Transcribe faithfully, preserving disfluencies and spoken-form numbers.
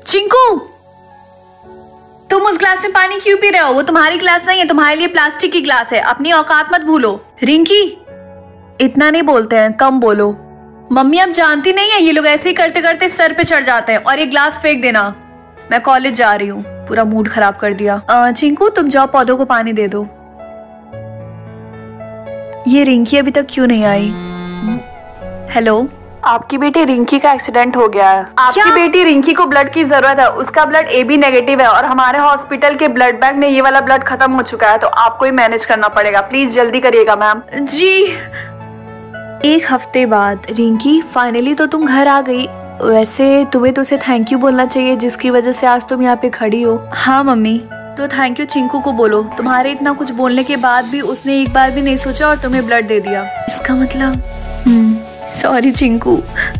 चिंकू, तुम उस ग्लास में पानी क्यों पी रहे हो? वो तुम्हारी ग्लास नहीं है, तुम्हारे लिए प्लास्टिक की ग्लास है। अपनी औकात मत भूलो। रिंकी, इतना नहीं बोलते हैं, कम बोलो। मम्मी आप जानती नहीं है, ये लोग ऐसे ही करते करते सर पे चढ़ जाते हैं। और ये ग्लास फेंक देना। मैं कॉलेज जा रही हूँ। पूरा मूड खराब कर दिया। आ, चिंकू तुम जाओ, पौधों को पानी दे दो। ये रिंकी अभी तक क्यों नहीं आई? हेलो, आपकी बेटी रिंकी का एक्सीडेंट हो गया है। आपकी क्या? बेटी रिंकी को ब्लड की जरूरत है। उसका ब्लड ए बी नेगेटिव है और हमारे हॉस्पिटल के ब्लड बैंक में ये वाला ब्लड खत्म हो चुका है, तो आपको ही मैनेज करना पड़ेगा। प्लीज जल्दी करिएगा मैम। जी। एक हफ्ते बाद रिंकी, फाइनली तो तुम घर आ गई। वैसे तुम्हें तो उसे थैंक यू बोलना चाहिए, जिसकी वजह से आज तुम यहाँ पे खड़ी हो। हाँ मम्मी, तो थैंक यू चिंकू को बोलो। तुम्हारे इतना कुछ बोलने के बाद भी उसने एक बार भी नहीं सोचा और तुम्हें ब्लड दे दिया। इसका मतलब सॉरी चिंकू।